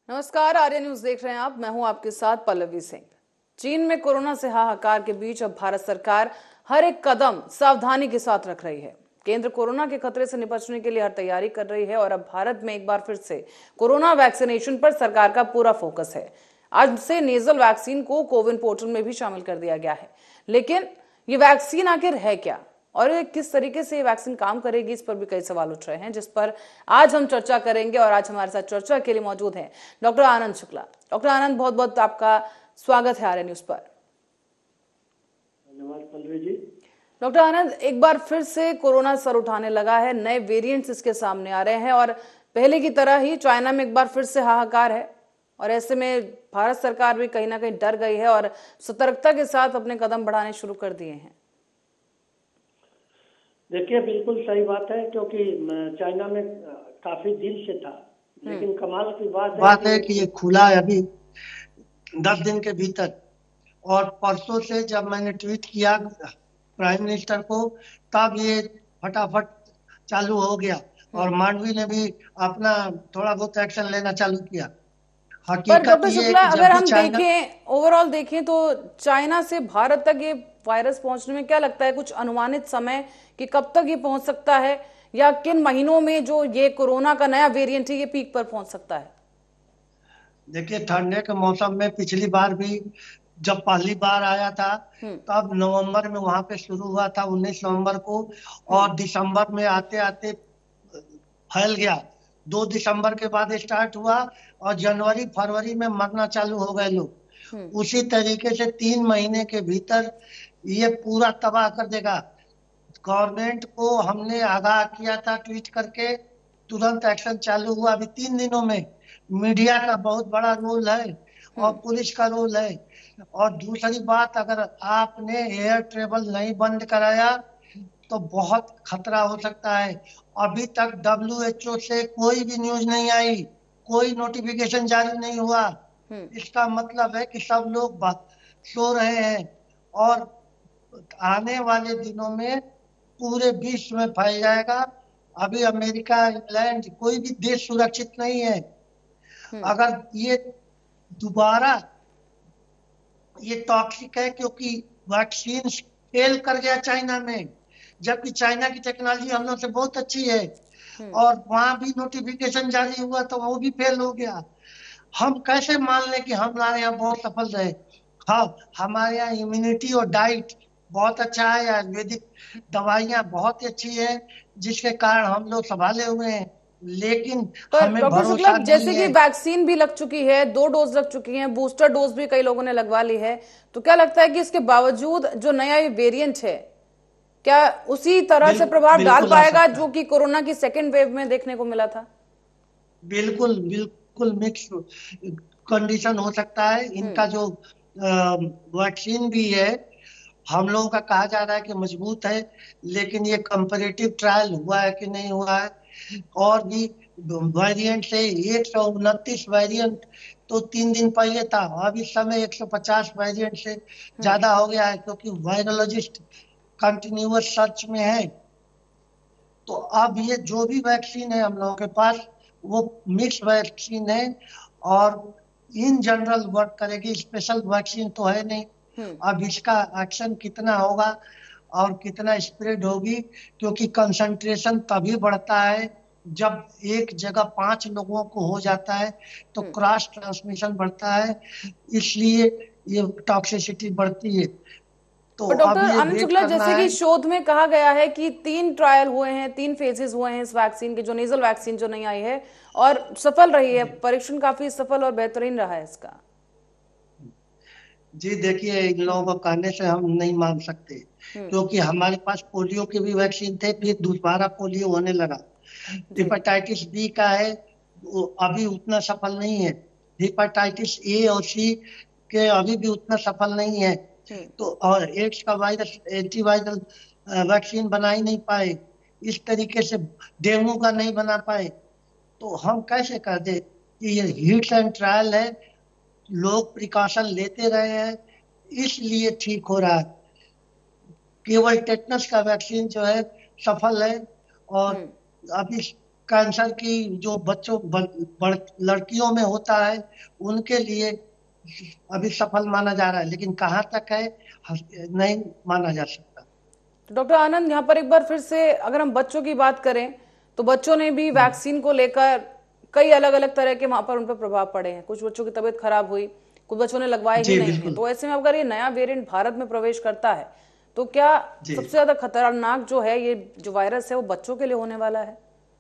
नमस्कार, आर्य न्यूज देख रहे हैं आप। मैं हूं आपके साथ पल्लवी सिंह। चीन में कोरोना से हाहाकार के बीच अब भारत सरकार हर एक कदम सावधानी के साथ रख रही है। केंद्र कोरोना के खतरे से निपटने के लिए हर तैयारी कर रही है और अब भारत में एक बार फिर से कोरोना वैक्सीनेशन पर सरकार का पूरा फोकस है। आज से नेजल वैक्सीन को कोविन पोर्टल में भी शामिल कर दिया गया है। लेकिन ये वैक्सीन आखिर है क्या और ये किस तरीके से ये वैक्सीन काम करेगी, इस पर भी कई सवाल उठ रहे हैं, जिस पर आज हम चर्चा करेंगे। और आज हमारे साथ चर्चा के लिए मौजूद हैं डॉक्टर आनंद शुक्ला। डॉक्टर आनंद, बहुत बहुत आपका स्वागत है आर्य न्यूज पर। धन्यवाद पल्लवी जी। डॉक्टर आनंद, एक बार फिर से कोरोना सर उठाने लगा है, नए वेरिएंट्स इसके सामने आ रहे हैं और पहले की तरह ही चाइना में एक बार फिर से हाहाकार है। और ऐसे में भारत सरकार भी कहीं ना कहीं डर गई है और सतर्कता के साथ अपने कदम बढ़ाने शुरू कर दिए हैं। देखिए, बिल्कुल सही बात है, क्योंकि चाइना में काफी दिन से था, लेकिन कमाल की बात है कि ये खुला है अभी 10 दिन के भीतर। और परसों से जब मैंने ट्वीट किया प्राइम मिनिस्टर को, तब ये फटाफट चालू हो गया और मांडवी ने भी अपना थोड़ा बहुत एक्शन लेना चालू किया। पर हकीकत डॉक्टर ये है शुक्ला, कि अगर जब भी हम चाइना देखें, ओवरऑल देखें तो चाइना से भारत तक ये वायरस पहुंचने में क्या लगता है, कुछ अनुमानित समय कि कब तक ये पहुंच सकता है, या किन महीनों में जो ये कोरोना का नया वेरिएंट है ये पीक पर पहुंच सकता है? देखिए, ठंडे के मौसम में पिछली बार भी जब पहली बार आया था, तब नवंबर में वहां पे शुरू हुआ था, 19 नवंबर को, और दिसंबर में आते आते फैल गया। 2 दिसंबर के बाद स्टार्ट हुआ और जनवरी फरवरी में मरना चालू हो गए लोग। उसी तरीके से 3 महीने के भीतर ये पूरा तबाह कर देगा। गवर्नमेंट को हमने आगाह किया था ट्वीट करके, तुरंत एक्शन चालू हुआ अभी 3 दिनों में। मीडिया का बहुत बड़ा रोल है और पुलिस का रोल है। और दूसरी बात, अगर आपने एयर ट्रेवल नहीं बंद कराया तो बहुत खतरा हो सकता है। अभी तक WHO से कोई भी न्यूज नहीं आई, कोई नोटिफिकेशन जारी नहीं हुआ। इसका मतलब है कि सब लोग सो रहे हैं और आने वाले दिनों में पूरे विश्व में फैल जाएगा। अभी अमेरिका, इंग्लैंड, कोई भी देश सुरक्षित नहीं है। अगर ये दोबारा, ये टॉक्सिक है क्योंकि वैक्सीन फेल कर गया चाइना में, जबकि चाइना की टेक्नोलॉजी हम लोग से बहुत अच्छी है। और वहां भी नोटिफिकेशन जारी हुआ तो वो भी फेल हो गया। हम कैसे मान लें कि हमारे यहाँ बहुत सफल रहे? हाँ, हमारे यहाँ इम्यूनिटी और डाइट बहुत अच्छा है, आयुर्वेदिक दवाइयाँ बहुत अच्छी है, जिसके कारण हम लोग संभाले हुए हैं। लेकिन पर हमें डॉक्टर शुक्ला, भरोसा जैसे नहीं कि है। वैक्सीन भी लग चुकी है, 2 डोज लग चुकी हैं, बूस्टर डोज भी कई लोगों ने लगवा ली है, तो क्या लगता है कि इसके बावजूद जो नया ये वेरिएंट है क्या उसी तरह से प्रभाव डाल बिल्कुल आ पाएगा सकता जो है। कि कोरोना की सेकेंड वेव में देखने को मिला था? बिल्कुल बिल्कुल मिक्स कंडीशन हो सकता है। इनका जो वैक्सीन भी है, हम लोगों का कहा जा रहा है कि मजबूत है, लेकिन ये कंपैरेटिव ट्रायल हुआ है कि नहीं हुआ है। और भी वेरिएंट से 129 वेरिएंट तो 3 दिन पहले था, अब इस समय 150 वेरिएंट से ज्यादा हो गया है, क्योंकि वायरोलॉजिस्ट कंटिन्यूअस सर्च में है। तो अब ये जो भी वैक्सीन है हम लोगों के पास, वो मिक्स वैक्सीन है और इन जनरल वर्क करेगी। स्पेशल वैक्सीन तो है नहीं। अब इसका एक्शन कितना होगा और कितना स्प्रेड होगी, क्योंकि कंसंट्रेशन तभी बढ़ता है जब एक जगह 5 लोगों को हो जाता है, तो क्रॉस ट्रांसमिशन बढ़ता है, इसलिए ये टॉक्सिसिटी बढ़ती है। तो पर डॉक्टर अब ये आनंद वेट शुक्ला, करना जैसे है। कि शोध में कहा गया है कि 3 ट्रायल हुए हैं, 3 फेजेस हुए हैं इस वैक्सीन के, जो नेजल वैक्सीन जो नहीं आई है, और सफल रही है, परीक्षण काफी सफल और बेहतरीन रहा है इसका। जी देखिए, इन लोगों को कहने से हम नहीं मान सकते, क्योंकि हमारे पास पोलियो के भी वैक्सीन थे, फिर दोबारा पोलियो होने लगा। जी। हेपेटाइटिस बी का है, वो अभी उतना सफल नहीं है। हेपेटाइटिस ए और सी के अभी भी उतना सफल नहीं है। तो और एड्स का वायरस एंटीवायरल वैक्सीन बना ही नहीं पाए, इस तरीके से डेंगू का नहीं बना पाए। तो हम कैसे कर दे कि ये हिट्स एंड ट्रायल है, लोग प्रिकॉशन लेते रहे हैं, इसलिए ठीक हो रहा है। केवल टेटनस का वैक्सीन जो है सफल है, और अभी कैंसर की जो बच्चों लड़कियों में होता है उनके लिए अभी सफल माना जा रहा है, लेकिन कहाँ तक है नहीं माना जा सकता। तो डॉक्टर आनंद, यहाँ पर एक बार फिर से अगर हम बच्चों की बात करें तो बच्चों ने भी वैक्सीन को लेकर कई अलग अलग तरह के वहां पर उन पर प्रभाव पड़े हैं। कुछ बच्चों की तबीयत खराब हुई, कुछ बच्चों ने लगवाए ही जी नहीं है। बिल्कुल। तो ऐसे में अगर ये नया वेरिएंट भारत में प्रवेश करता है तो क्या जी सबसे ज्यादा खतरनाक जो है ये जो वायरस है वो बच्चों के लिए होने वाला है?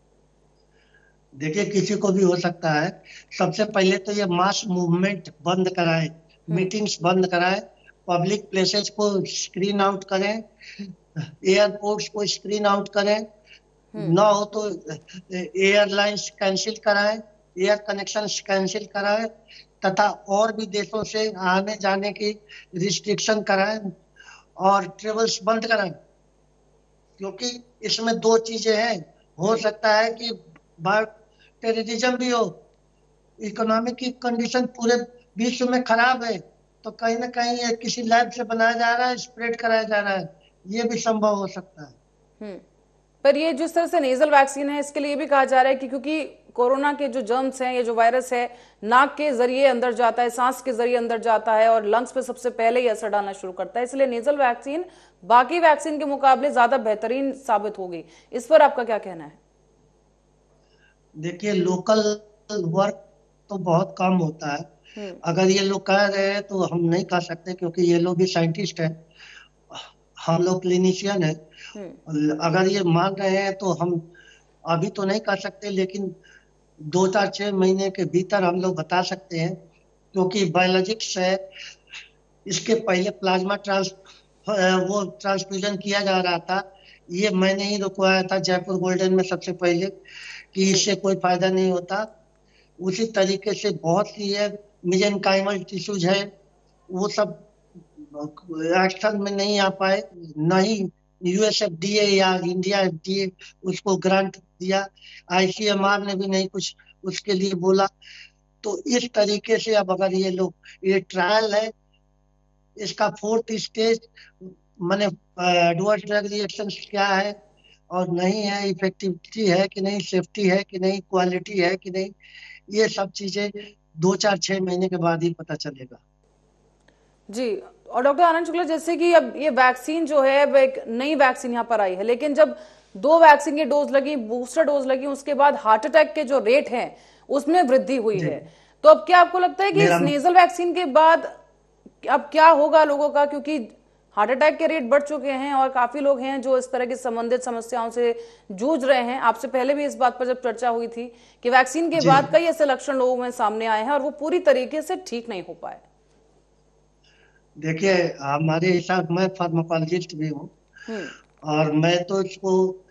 देखिए, किसी को भी हो सकता है। सबसे पहले तो ये मास मूवमेंट बंद कराए, हम्म। मीटिंग्स बंद कराए, पब्लिक प्लेसेस को स्क्रीन आउट करें, एयरपोर्ट्स को स्क्रीन आउट करें, हम्म। ना हो तो एयरलाइंस कैंसिल कराएं, एयर कनेक्शन कैंसिल कराएं, तथा और भी देशों से आने जाने की रिस्ट्रिक्शन कराएं और ट्रेवल्स बंद कराएं। क्योंकि इसमें दो चीजें हैं, हो हम्म। सकता है कि बायो टेररिज्म भी हो, इकोनॉमिक की कंडीशन पूरे विश्व में खराब है, तो कहीं ना कहीं ये किसी लैब से बनाया जा रहा है, स्प्रेड कराया जा रहा है, ये भी संभव हो सकता है। हम्म। पर ये जिस तरह से नेजल वैक्सीन है इसके लिए ये भी कहा जा रहा है कि क्योंकि कोरोना के जो जर्म्स हैं, ये जो वायरस है नाक के जरिए अंदर जाता है, सांस के जरिए अंदर जाता है और लंग्स पे सबसे पहले ही असर डालना शुरू करता है, इसलिए नेजल वैक्सीन बाकी वैक्सीन के मुकाबले ज्यादा बेहतरीन साबित होगी। इस पर आपका क्या कहना है? देखिए, लोकल वर्क तो बहुत कम होता है। हम्म। अगर ये लोग कह रहे हैं तो हम नहीं कह सकते, क्योंकि ये लोग भी साइंटिस्ट हैं, हम लोग क्लिनिशियन हैं। हम्म। अगर ये मान रहे हैं तो हम अभी तो नहीं कर सकते, लेकिन 2 4 6 महीने के भीतर हम लोग बता सकते हैं, क्योंकि बायोलॉजिक्स है। इसके पहले प्लाज्मा वो ट्रांसफ्यूजन किया जा रहा था, ये मैंने ही रुकवाया था जयपुर गोल्डन में सबसे पहले, कि जी। इससे कोई फायदा नहीं होता। उसी तरीके से बहुत सी है, मिजेनकाइमल टिश्यूज है, वो सब एक्शन में नहीं आ पाए, न ही यूएसएफडीए या इंडिया एफडीए उसको ग्रांट दिया, आईसीएमआर ने भी नहीं कुछ उसके लिए बोला। तो इस तरीके से अब अगर ये लोग, ये ट्रायल है, इसका 4th स्टेज, माने एडवर्स ड्रग रिएक्शन क्या है और नहीं है, इफेक्टिविटी है कि नहीं, सेफ्टी है कि नहीं, क्वालिटी है कि नहीं, ये सब चीजें 2 4 6 महीने के बाद ही पता चलेगा। जी। और डॉक्टर आनंद शुक्ला, जैसे कि अब ये वैक्सीन जो है अब एक नई वैक्सीन यहाँ पर आई है, लेकिन जब 2 वैक्सीन की डोज लगी, बूस्टर डोज लगी, उसके बाद हार्ट अटैक के जो रेट हैं उसमें वृद्धि हुई जी। है। तो अब क्या आपको लगता है कि मेरा इस नेजल वैक्सीन के बाद अब क्या होगा लोगों का? क्योंकि हार्ट अटैक के रेट बढ़ चुके हैं और काफी लोग हैं जो इस तरह की संबंधित समस्याओं से जूझ रहे हैं। आपसे पहले भी इस बात पर जब चर्चा हुई थी कि वैक्सीन के जी बाद कई ऐसे लक्षण लोगों में सामने आए हैं और वो पूरी तरीके से ठीक नहीं हो पाए। देखिए, हमारे हिसाब, मैं फार्माकोलॉजिस्ट भी हूँ, हम्म। और मैं तो इसको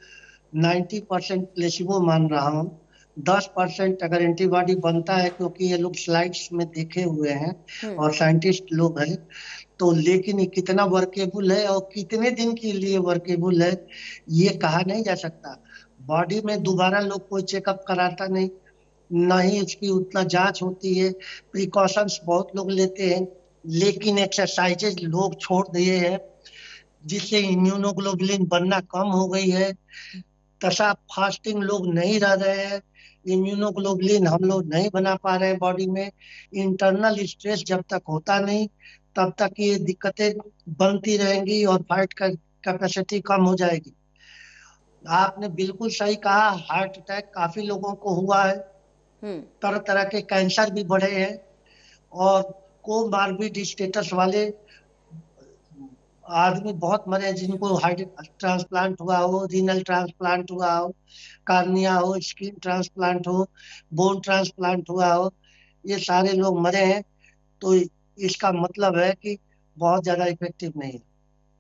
90% प्लेसिबो मान रहा हूँ। 10% अगर एंटीबॉडी बनता है, क्योंकि ये लोग स्लाइड्स में देखे हुए हैं हम्म। और साइंटिस्ट लोग हैं, तो लेकिन ये कितना वर्केबल है और कितने दिन के लिए वर्केबल है, ये कहा नहीं जा सकता। बॉडी में दोबारा लोग कोई चेकअप कराता नहीं, ना ही इसकी उतना जांच होती है। प्रिकॉशंस बहुत लोग लेते हैं, लेकिन एक्सरसाइजेज लोग छोड़ दिए हैं, जिससे इम्यूनोग्लोबुलिन बनना कम हो गई है, तथा फास्टिंग लोग नहीं रह रहे हैं, इम्यूनोग्लोबुलिन हम लोग नहीं बना पा रहे हैं बॉडी में। इंटरनल स्ट्रेस जब तक होता नहीं, तब तक ये दिक्कतें बनती रहेंगी और फाइट का कैपेसिटी कम हो जाएगी। आपने बिल्कुल सही कहा, हार्ट अटैक काफी लोगों को हुआ है, हम्म। तरह तरह के कैंसर भी बढ़े हैं, और कोमार्बिड स्टेटस वाले आदमी बहुत मरे हैं, जिनको हार्ट ट्रांसप्लांट हुआ हो, रीनल ट्रांसप्लांट हुआ हो, कार्निया हो, स्किन ट्रांसप्लांट हो, बोन ट्रांसप्लांट हुआ हो, ये सारे लोग मरे हैं। तो इसका मतलब है कि बहुत ज्यादा इफेक्टिव नहीं है।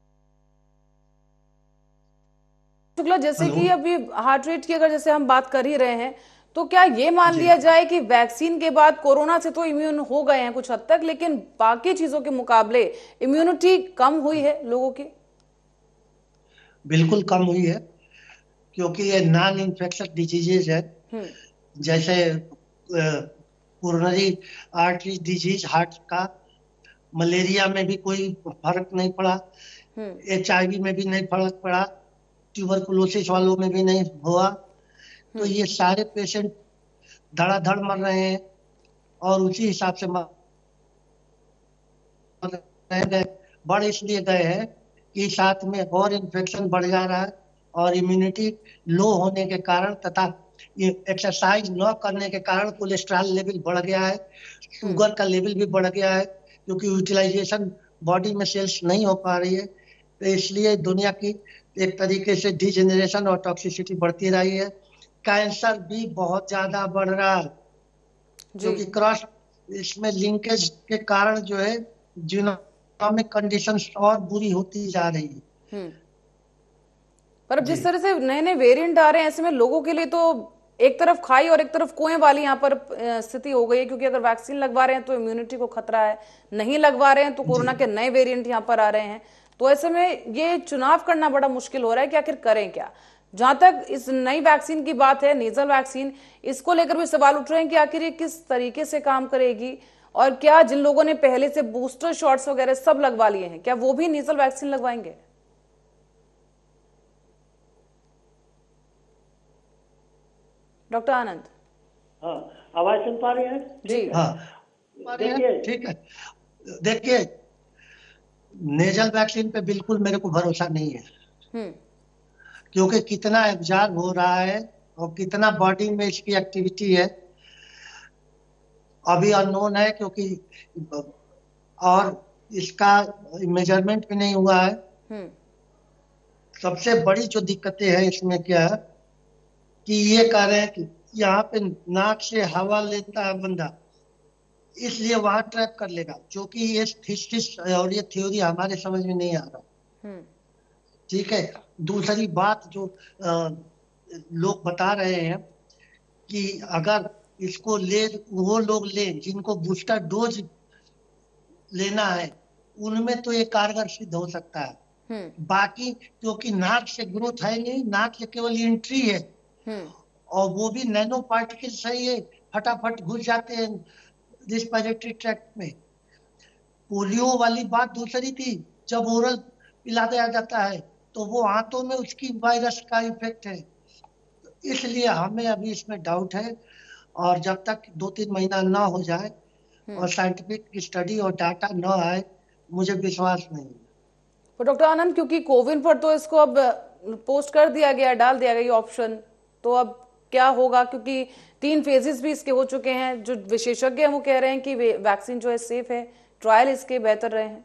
शुक्ला, जैसे हेलो। कि अभी हार्ट रेट की अगर जैसे हम बात कर ही रहे हैं, तो क्या ये मान जी लिया जाए कि वैक्सीन के बाद कोरोना से तो इम्यून हो गए हैं कुछ हद तक, लेकिन बाकी चीजों के मुकाबले इम्यूनिटी कम हुई है लोगों की? बिल्कुल कम हुई है, क्योंकि ये नॉन इन्फेक्शस डिजीजेज है। हम्म। जैसे कोरोनरी आर्टरी डिजीज, हार्ट का, मलेरिया में भी कोई फर्क नहीं पड़ा, हम्म। एचआईवी में भी नहीं फर्क पड़ा, ट्यूबरकुलोसिस वालों में भी नहीं हुआ, तो ये सारे पेशेंट धड़ाधड़ मर रहे हैं और उसी हिसाब से मर रहे गए। बढ़ इसलिए गए हैं कि साथ में और इन्फेक्शन बढ़ जा रहा है और इम्यूनिटी लो होने के कारण तथा ये एक्सरसाइज न करने के कारण कोलेस्ट्रॉल लेवल बढ़ गया है, शुगर का लेवल भी बढ़ गया है, क्योंकि यूटिलाइजेशन बॉडी में सेल्स नहीं हो पा रही है। तो इसलिए दुनिया की एक तरीके से डिजेनरेशन और टॉक्सिसिटी बढ़ती रही है। कैंसर भी बहुत ज्यादा बढ़ रहा है, क्योंकि क्रॉस इसमें लिंकेज के कारण जो है जीनोमिक कंडीशंस और बुरी होती जा रही है। पर अब जिस तरह से नए नए वेरिएंट आ रहे हैं, ऐसे में लोगों के लिए तो एक तरफ खाई और एक तरफ कुएं वाली यहाँ पर स्थिति हो गई है, क्योंकि अगर वैक्सीन लगवा रहे हैं तो इम्यूनिटी को खतरा है, नहीं लगवा रहे हैं तो कोरोना के नए वेरिएंट यहाँ पर आ रहे हैं। तो ऐसे में ये चुनाव करना बड़ा मुश्किल हो रहा है कि आखिर करें क्या। जहां तक इस नई वैक्सीन की बात है, नेजल वैक्सीन, इसको लेकर भी सवाल उठ रहे हैं कि आखिर ये किस तरीके से काम करेगी, और क्या जिन लोगों ने पहले से बूस्टर शॉट्स वगैरह सब लगवा लिए हैं, क्या वो भी नेजल वैक्सीन लगवाएंगे? डॉक्टर आनंद। हाँ, आवाज सुन पा रही हैं? जी हाँ, ठीक है। देखिए, नेजल वैक्सीन पे बिल्कुल मेरे को भरोसा नहीं है, क्योंकि कितना एब्जॉर्ब हो रहा है और कितना बॉडी में इसकी एक्टिविटी है अभी अननोन है, क्योंकि और इसका मेजरमेंट भी नहीं हुआ है। सबसे बड़ी जो दिक्कतें हैं इसमें क्या है कि ये कह रहे हैं कि यहाँ पे नाक से हवा लेता है बंदा, इसलिए वहां ट्रैप कर लेगा, जो कि ये थीसिस और ये थ्योरी हमारे समझ में नहीं आ रहा। ठीक है। दूसरी बात जो लोग बता रहे हैं कि अगर इसको वो लोग लें जिनको बूस्टर डोज लेना है, उनमें तो ये कारगर सिद्ध हो सकता है। बाकी क्योंकि नाक से ग्रोथ है नहीं, नाक से केवल एंट्री है और वो भी नैनो पार्टिकल सही है, फटाफट घुस जाते हैं रिस्पिरेटरी ट्रैक्ट में। पोलियो वाली बात दूसरी थी, जब ओरल पिला दिया जाता है तो वो हाथों में उसकी वायरस का इफेक्ट है, इसलिए हमें अभी इसमें डाउट है। और जब तक 2-3 महीना ना हो जाए और साइंटिफिक स्टडी और डाटा ना आए, मुझे विश्वास नहीं है। तो डॉक्टर आनंद, क्योंकि कोविन पर तो इसको अब पोस्ट कर दिया गया, डाल दिया गया ऑप्शन, तो अब क्या होगा, क्योंकि 3 फेजेस भी इसके हो चुके हैं। जो विशेषज्ञ हैं वो कह रहे हैं कि वैक्सीन जो है सेफ है, ट्रायल इसके बेहतर रहे हैं।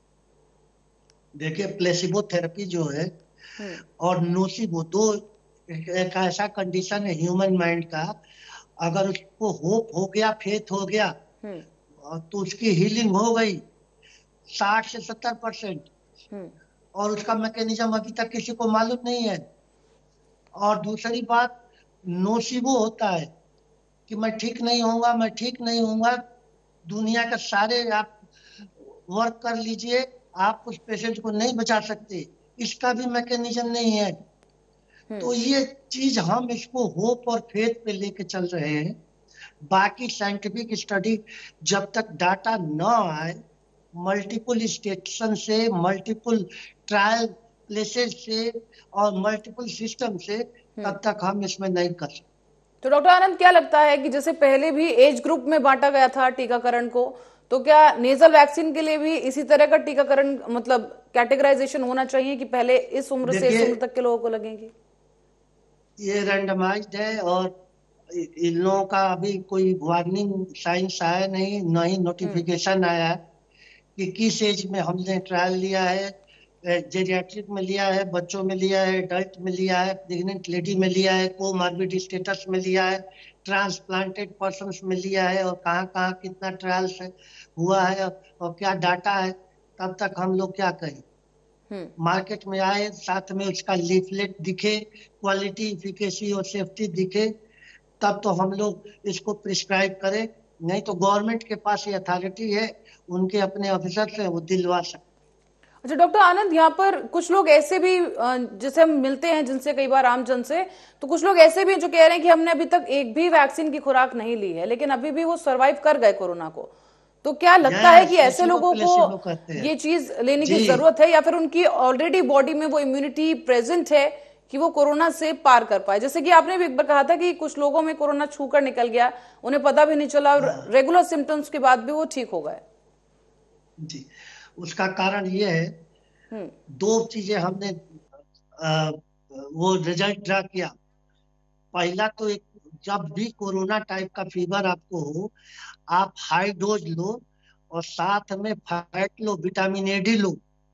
देखिए, प्लेसिबो थेरेपी जो है और नोसिबो, दो एक ऐसा कंडीशन है ह्यूमन माइंड का, अगर उसको होप हो गया, फेथ हो गया, तो उसकी हीलिंग हो गई 60 से 70%, और उसका मैकेनिज्म अभी तक किसी को मालूम नहीं है। और दूसरी बात, नोसिबो होता है कि मैं ठीक नहीं होऊंगा, मैं ठीक नहीं होऊंगा, दुनिया के सारे आप वर्क कर लीजिए, आप उस पेशेंट को नहीं बचा सकते, इसका भी मैकेनिज्म नहीं है। तो ये चीज हम इसको होप और फेथ पे लेके चल रहे हैं। बाकी साइंटिफिक स्टडी जब तक डाटा न आए, मल्टीपल स्टेशन से, मल्टीपल ट्रायल प्लेसेस से और मल्टीपल सिस्टम से, तब तक हम इसमें नहीं कर सकते। तो डॉक्टर आनंद, क्या लगता है कि जैसे पहले भी एज ग्रुप में बांटा गया था टीकाकरण को, तो क्या नेजल वैक्सीन के लिए भी इसी तरह का टीकाकरण, मतलब कैटेगराइजेशन होना चाहिए कि पहले इस उम्र से इस उम्र तक के लोगों को लगेंगी? ये रैंडमाइज्ड है और इन लोगों का अभी कोई वार्निंग साइंस आया नहीं, न ही नोटिफिकेशन आया है कि किस एज में हमने ट्रायल लिया है। जेरियाट्रिक में लिया है, बच्चों में लिया है, एडल्ट में लिया है, प्रेग्नेंट लेडी में लिया है, कोमॉर्बिड स्टेटस में लिया है, ट्रांसप्लांटेड पर्सन्स में लिया है, और कहाँ कहाँ कितना ट्रायल्स हुआ है और क्या डाटा है, तब तक हम लोग क्या कहें। मार्केट में आए, साथ में उसका लीफलेट दिखे, क्वालिटी, इफिकेसी और सेफ्टी दिखे, तब तो हम लोग इसको प्रिस्क्राइब करें। नहीं तो गवर्नमेंट के पास ये अथॉरिटी है, उनके अपने ऑफिसर से वो दिलवा सकते। अच्छा डॉक्टर आनंद, यहाँ पर कुछ लोग ऐसे भी जैसे हम मिलते हैं जिनसे कई बार आम जन से, तो कुछ लोग ऐसे भी जो कह रहे हैं कि हमने अभी तक एक भी वैक्सीन की खुराक नहीं ली है, लेकिन अभी भी वो सरवाइव कर गए कोरोना को। तो क्या लगता है कि ऐसे लोगों को ये चीज लेने की जरूरत है, या फिर उनकी ऑलरेडी बॉडी में वो इम्यूनिटी प्रेजेंट है कि वो कोरोना से पार कर पाए? जैसे कि आपने भी एक बार कहा था कि कुछ लोगों में कोरोना छूकर निकल गया, उन्हें पता भी नहीं चला और रेगुलर सिम्टम्स के बाद भी वो ठीक हो गए। जी, उसका कारण ये है, दो चीजें हमने अ, वो रिजल्ट ड्रा किया। पहला तो एक, जब भी कोरोना टाइप का फीवर आपको हो, आप हाई डोज लो और साथ में फैट लो, विटामिन ए डी लो,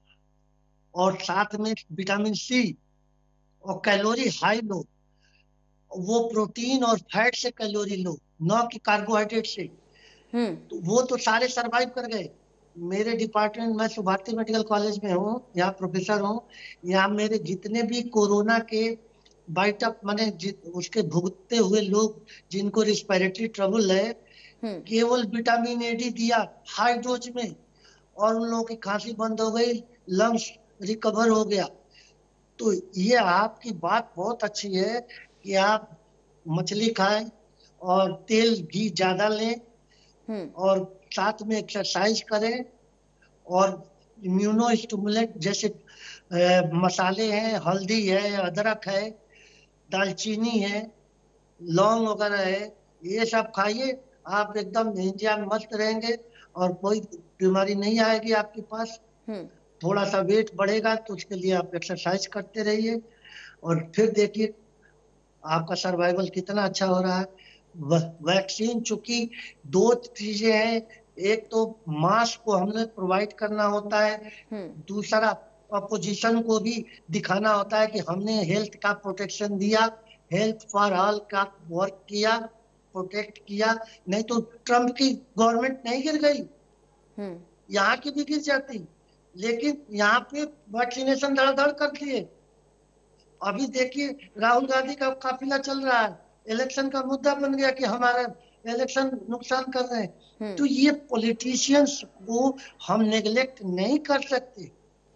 और साथ में विटामिन सी, और कैलोरी हाई लो। वो प्रोटीन और फैट से कैलोरी लो, न कि कार्बोहाइड्रेट से। तो वो तो सारे सरवाइव कर गए। मेरे डिपार्टमेंट, मैं सुभारती मेडिकल कॉलेज में हूँ, यहाँ प्रोफेसर हूँ। यहाँ मेरे जितने भी कोरोना के बाइट अप माने उसके भुगतते हुए लोग जिनको रिस्पिरेटरी ट्रबल है, केवल विटामिन ए डी दिया हाई डोज में, और उन लोगों की खांसी बंद हो गई, लंग्स रिकवर हो गया। तो ये आपकी बात बहुत अच्छी है कि आप मछली खाएं और तेल घी ज्यादा लें और साथ में एक्सरसाइज करें, और इम्यूनो स्टिमुलेंट जैसे मसाले हैं, हल्दी है, अदरक है, दालचीनी है, लौंग वगैरह है, ये सब खाइए। आप एकदम इंडिया में मस्त रहेंगे और कोई बीमारी नहीं आएगी आपके पास। थोड़ा सा वेट बढ़ेगा तो उसके लिए आप एक्सरसाइज करते रहिए, और फिर देखिए आपका सर्वाइवल कितना अच्छा हो रहा है। वैक्सीन चूंकि दो चीजें हैं, एक तो मास को हमने प्रोवाइड करना होता है, दूसरा अपोजिशन को भी दिखाना होता है कि हमने हेल्थ का प्रोटेक्शन दिया, हेल्थ फॉर ऑल का वर्क किया, प्रोटेक्ट किया। नहीं तो ट्रम्प की गवर्नमेंट नहीं गिर गई, यहाँ की भी गिर जाती, लेकिन यहाँ पे वैक्सीनेशन धड़ाधड़ कर दिए। अभी देखिए राहुल गांधी का काफिला चल रहा है, इलेक्शन का मुद्दा बन गया कि हमारे इलेक्शन नुकसान कर रहे हैं। तो ये पॉलिटिशियंस को हम नेग्लेक्ट नहीं कर सकते।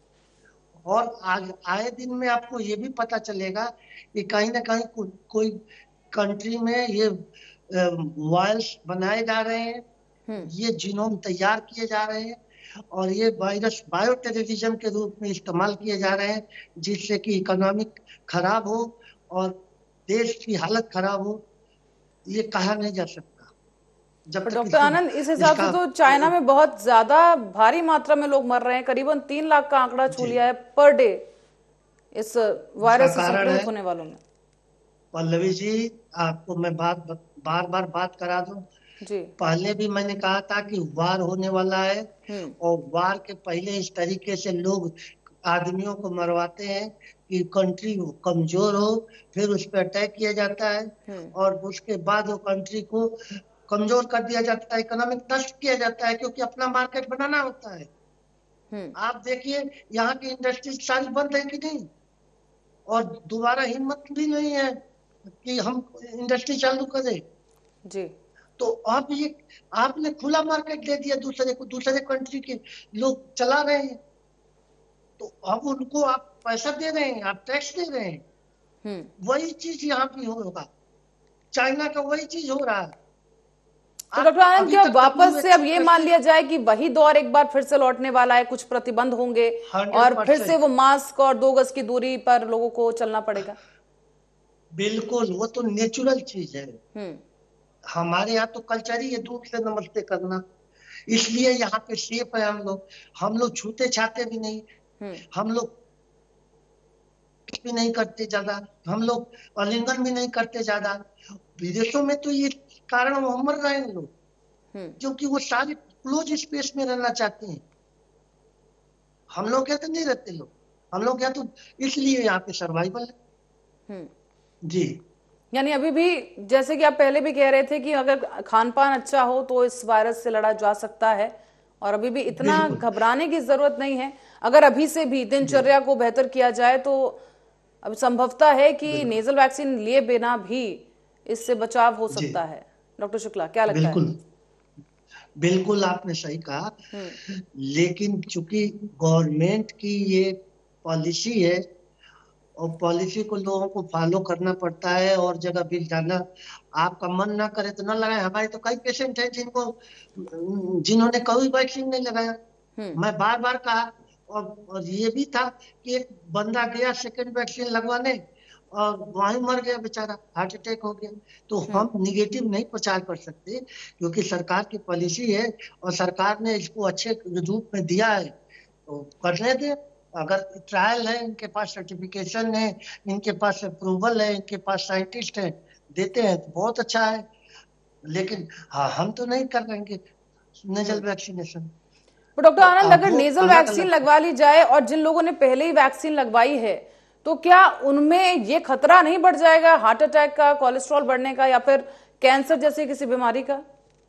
और आज आए दिन में आपको ये भी पता चलेगा कि कहीं ना कहीं कोई कंट्री में ये वायरस बनाए जा रहे हैं, ये जीनोम तैयार किए जा रहे हैं, और ये वायरस बायो टेररिज्म के रूप में इस्तेमाल किए जा रहे हैं, जिससे कि इकोनॉमिक खराब हो और देश की हालत खराब हो। ये कहा नहीं जा सकता जब तक डॉक्टर आनंद, इस हिसाब से तो चाइना में बहुत ज्यादा भारी मात्रा में लोग मर रहे हैं, करीबन 3 लाख का आंकड़ा छू लिया है पर डे इस वायरस से संक्रमित होने वालों में। पल्लवी जी, आपको मैं बार बार बात करा दूं जी। पहले भी मैंने कहा था कि वार होने वाला है, और वार के पहले इस तरीके से लोग आदमियों को मरवाते हैं कि कंट्री कमजोर हो, फिर उस पर अटैक किया जाता है, और उसके बाद वो कंट्री को कमजोर कर दिया जाता है, इकोनॉमिक नष्ट किया जाता है, क्योंकि अपना मार्केट बनाना होता है। आप देखिए यहाँ की इंडस्ट्रीज सारी बंद है कि नहीं, और दोबारा हिम्मत भी नहीं है कि हम इंडस्ट्री चालू करें जी। तो अब ये आपने खुला मार्केट दे दिया दूसरे को, दूसरे कंट्री के लोग चला रहे हैं, तो अब उनको आप पैसा दे रहे हैं, आप टैक्स दे रहे हैं। वही चीज यहाँ भी होगा, चाइना का वही चीज हो रहा है। तो डॉक्टर आनंद, क्या वापस से अब ये मान लिया जाए कि वही दौर एक बार फिर से लौटने वाला है, कुछ प्रतिबंध होंगे और फिर से वो मास्क और 2 गज की दूरी पर लोगों को चलना पड़ेगा? बिल्कुल, वो तो नेचुरल चीज है। हमारे यहाँ तो कल्चर ही है दूर से नमस्ते करना, इसलिए यहाँ पे सेफ है हम लोग छूते छाते भी नहीं, हम लोग भी नहीं करते ज्यादा, हम लोग आलिंगन भी नहीं करते ज्यादा। विदेशों में तो ये कारण वो मर रहे हैं लोग, क्योंकि वो सारे क्लोज स्पेस में रहना चाहते हैं। हम लोग यहाँ तो नहीं रहते लोग, हम लोग यहाँ तो इसलिए यहाँ पे सर्वाइवल है जी। यानी अभी भी जैसे कि आप पहले भी कह रहे थे कि अगर खान पान अच्छा हो तो इस वायरस से लड़ा जा सकता है, और अभी भी इतना घबराने की जरूरत नहीं है। अगर अभी से भी दिनचर्या को बेहतर किया जाए तो अब संभवतः है कि नेजल वैक्सीन लिए बिना भी इससे बचाव हो सकता है। डॉक्टर शुक्ला, क्या लगता है? बिल्कुल आपने सही कहा, लेकिन चूंकि गवर्नमेंट की ये पॉलिसी है, और पॉलिसी को लोगों को फॉलो करना पड़ता है, और जगह भी जाना, आपका मन ना करे तो ना लगाए। हमारे तो कई पेशेंट हैं जिन्होंने कोई वैक्सीन नहीं लगाया। मैं बार बार कहा, और ये भी था कि एक बंदा गया सेकंड वैक्सीन लगवाने, और वहीं मर गया बेचारा, हार्ट अटैक हो गया। तो हम निगेटिव नहीं प्रचार कर सकते, क्योंकि सरकार की पॉलिसी है और सरकार ने इसको अच्छे रूप में दिया है, तो करने दे। अगर ट्रायल है, इनके पास सर्टिफिकेशन है, इनके पास अप्रूवल है, इनके पास साइंटिस्ट है, देते हैं तो बहुत अच्छा है। लेकिन हाँ, हम तो नहीं कर पाएंगे नेजल वैक्सीनेशन। तो डॉक्टर आनंद, अगर वो नेजल अलग वैक्सीन अलग। लगवा ली जाए और जिन लोगों ने पहले ही वैक्सीन लगवाई है, तो क्या उनमें ये खतरा नहीं बढ़ जाएगा हार्ट अटैक का, कोलेस्ट्रॉल बढ़ने का, या फिर कैंसर जैसी किसी बीमारी का?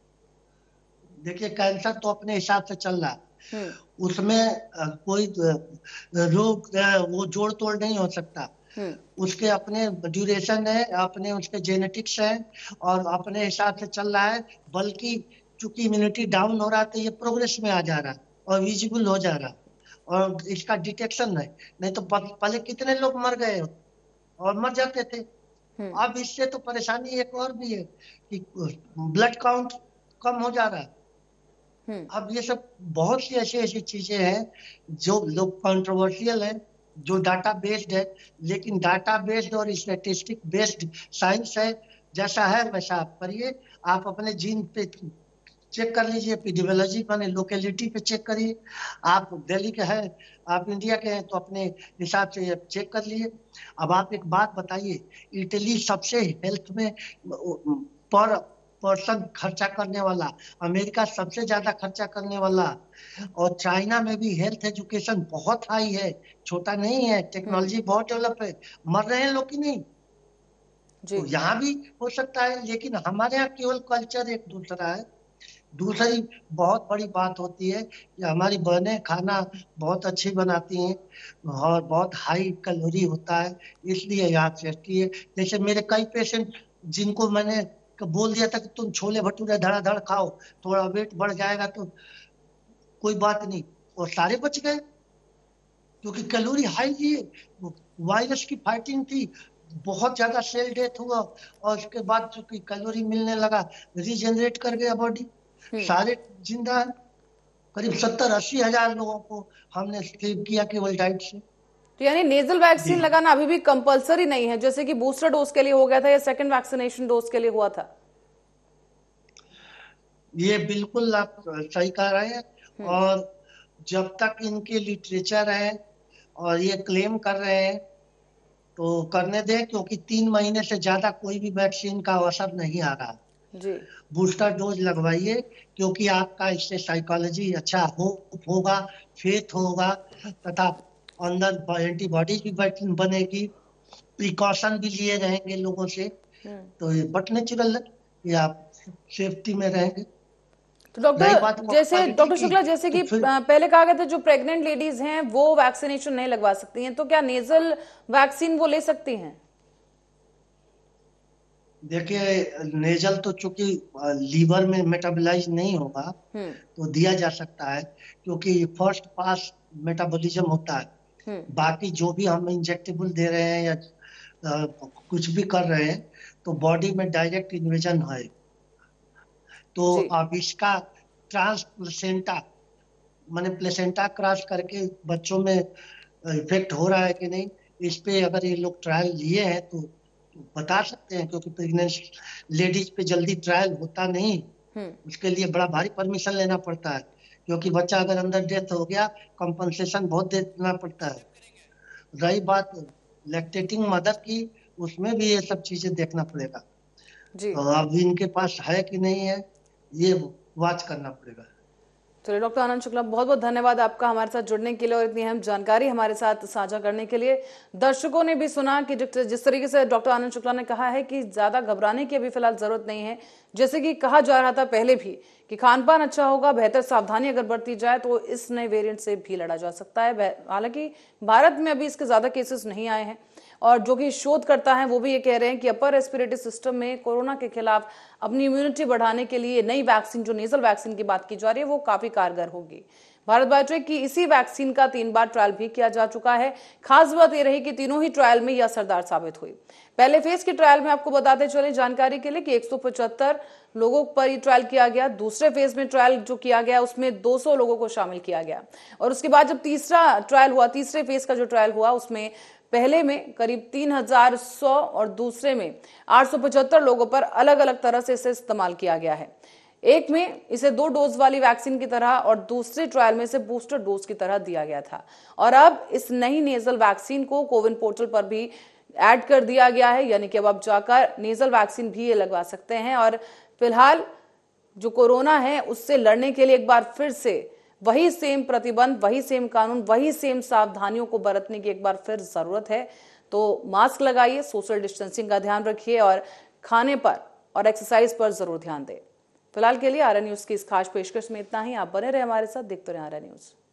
देखिए, कैंसर तो अपने हिसाब से चल रहा है, हम्म। उसमें कोई रोग वो जोड़ तोड़ नहीं हो सकता। हम्म। उसके अपने ड्यूरेशन है, अपने उसके जेनेटिक्स है, और अपने हिसाब से चल रहा है। बल्कि चूंकि इम्यूनिटी डाउन हो रहा है, तो ये प्रोग्रेस में आ जा रहा है और विजिबल हो जा रहा है, और इसका डिटेक्शन है। नहीं तो पहले कितने लोग मर गए और मर जाते थे। हम्म। अब इससे तो परेशानी एक और भी है कि ब्लड काउंट कम हो जा रहा है। हम्म। अब ये सब बहुत सी ऐसी ऐसी चीजें हैं जो लोग कंट्रोवर्शियल है, जो डाटा बेस्ड है। लेकिन डाटा बेस्ड और स्टैटिस्टिक बेस्ड साइंस है, जैसा है वैसा आप करिए। आप अपने जीन पे चेक कर लीजिए, एपिडेमियोलॉजी माने लोकेलिटी पे चेक करिए। आप दिल्ली के हैं, आप इंडिया के हैं, तो अपने हिसाब से चेक कर लिए। अब आप एक बात बताइए, इटली सबसे हेल्थ में पर पर्सन खर्चा करने वाला, अमेरिका सबसे ज्यादा खर्चा करने वाला, और चाइना में भी हेल्थ एजुकेशन बहुत हाई है, छोटा नहीं है, टेक्नोलॉजी बहुत डेवलप है। मर रहे हैं लोग कि नहीं? जी। तो यहाँ भी हो सकता है, लेकिन हमारे यहाँ केवल कल्चर एक दूसरा है। दूसरी बहुत बड़ी बात होती है कि हमारी बहनें खाना बहुत अच्छी बनाती हैं और बहुत हाई कैलोरी होता है, इसलिए याद रखती है। जैसे मेरे कई पेशेंट जिनको मैंने बोल दिया था कि तुम छोले भटूरे धड़ाधड़ खाओ, थोड़ा वेट बढ़ जाएगा, तो कोई बात नहीं, और सारे बच गए, क्योंकि कैलोरी हाई लिए। वायरस की फाइटिंग थी, बहुत ज्यादा सेल डेथ हुआ, और उसके बाद चूंकि कैलोरी मिलने लगा, रीजनरेट कर गया बॉडी, सारे जिंदा हैं। करीब 70-80 हजार लोगों को हमने सेव किया केवल डाइट से। तो यानी नेजल जी वैक्सीन हाँ, लगाना अभी भी कंपलसरी नहीं है, जैसे कि बूस्टर डोज के लिए हो गया था या सेकंड वैक्सीनेशन डोज के लिए हुआ था? ये बिल्कुल आप सही कह रहे हैं। और जब तक इनके लिटरेचर है और ये क्लेम कर रहे हैं, तो करने दें, क्योंकि 3 महीने से ज्यादा कोई भी वैक्सीन का असर नहीं आ रहा। जी। बूस्टर डोज लगवाइए, क्योंकि आपका इससे साइकोलॉजी अच्छा होगा, फेथ होगा, तथा अंदर एंटीबॉडीज भी बनेगी, प्रिकॉशन भी लिए रहेंगे लोगों से। तो ये बट नेचुरल है कि आप सेफ्टी में रहेंगे। तो रही डॉक्टर, बात जैसे क्वालिटी डॉक्टर की, शुक्ला, जैसे तो कि फिर पहले कहा गया था जो प्रेग्नेंट लेडीज हैं वो वैक्सीनेशन नहीं लगवा सकती हैं, तो क्या नेजल वैक्सीन वो ले सकती हैं? देखिए, नेजल तो चूंकि लीवर में मेटाबोलाइज नहीं होगा, तो दिया जा सकता है, क्योंकि फर्स्ट पास मेटाबॉलिज्म होता है। बाकी जो भी हम इंजेक्टेबल दे रहे हैं या कुछ भी कर रहे हैं, तो बॉडी में डायरेक्ट इन्वेजन है। तो जी। अब इसका ट्रांस प्लेसेंटा, माने प्लेसेंटा क्रॉस करके बच्चों में इफेक्ट हो रहा है कि नहीं, इस पे अगर ये लोग ट्रायल लिए हैं तो बता सकते हैं, क्योंकि प्रेग्नेंट लेडीज पे जल्दी ट्रायल होता नहीं। उसके लिए बड़ा भारी परमिशन लेना पड़ता है, क्योंकि बच्चा अगर अंदर डेथ हो गया, कंपनसेशन बहुत देना पड़ता है। रही बात लैक्टेटिंग मदर की, उसमें भी ये सब चीजें देखना पड़ेगा। जी। तो अब इनके पास है कि नहीं है, ये वॉच करना पड़ेगा। चलिए डॉक्टर आनंद शुक्ला, बहुत बहुत धन्यवाद आपका हमारे साथ जुड़ने के लिए और इतनी अहम जानकारी हमारे साथ साझा करने के लिए। दर्शकों ने भी सुना कि जिस तरीके से डॉक्टर आनंद शुक्ला ने कहा है कि ज्यादा घबराने की अभी फिलहाल जरूरत नहीं है। जैसे कि कहा जा रहा था पहले भी कि खान पान अच्छा होगा, बेहतर सावधानी अगर बरती जाए तो इस नए वेरिएंट से भी लड़ा जा सकता है। हालांकि भारत में अभी इसके ज्यादा केसेस नहीं आए हैं, और जो कि शोधकर्ता हैं वो भी ये कह रहे हैं कि अपर रेस्पिरेटरी सिस्टम में कोरोना के खिलाफ अपनी इम्यूनिटी बढ़ाने के लिए नई वैक्सीन, जो नेजल वैक्सीन की बात की जा रही है, वो काफी कारगर होगी। भारत बायोटेक की इसी वैक्सीन का 3 बार ट्रायल भी किया जा चुका है। खास बात यह रही कि तीनों ही ट्रायल में यह असरदार साबित हुई। पहले फेज के ट्रायल में आपको बताते चले जानकारी के लिए कि 175 लोगों पर यह ट्रायल किया गया। दूसरे फेज में ट्रायल जो किया गया उसमें 200 लोगों को शामिल किया गया, और उसके बाद जब तीसरा ट्रायल हुआ, तीसरे फेज का जो ट्रायल हुआ, उसमें पहले में करीब 3100 और दूसरे में 875 लोगों पर अलग अलग तरह से इसे इस्तेमाल किया गया है। एक में इसे 2 डोज वाली वैक्सीन की तरह और दूसरे ट्रायल में इसे बूस्टर डोज की तरह दिया गया था। और अब इस नई नेजल वैक्सीन को कोविन पोर्टल पर भी ऐड कर दिया गया है, यानी कि अब आप जाकर नेजल वैक्सीन भी ये लगवा सकते हैं। और फिलहाल जो कोरोना है उससे लड़ने के लिए एक बार फिर से वही सेम प्रतिबंध, वही सेम कानून, वही सेम सावधानियों को बरतने की एक बार फिर जरूरत है। तो मास्क लगाइए, सोशल डिस्टेंसिंग का ध्यान रखिए और खाने पर और एक्सरसाइज पर जरूर ध्यान दें। फिलहाल के लिए आर्या न्यूज की इस खास पेशकश में इतना ही। आप बने रहे हमारे साथ, देखते रहे आर्या न्यूज।